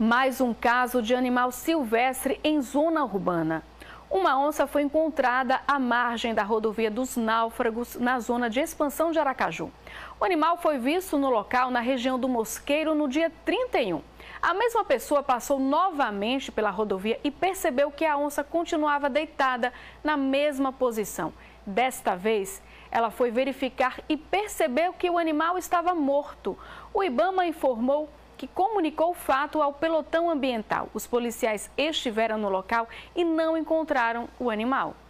Mais um caso de animal silvestre em zona urbana. Uma onça foi encontrada à margem da rodovia dos Náufragos, na zona de Expansão de Aracaju. O animal foi visto no local, na região do Mosqueiro, no dia 31. A mesma pessoa passou novamente pela rodovia e percebeu que a onça continuava deitada na mesma posição. Desta vez, ela foi verificar e percebeu que o animal estava morto. O IBAMA informou que comunicou o fato ao pelotão ambiental. Os policiais estiveram no local e não encontraram o animal.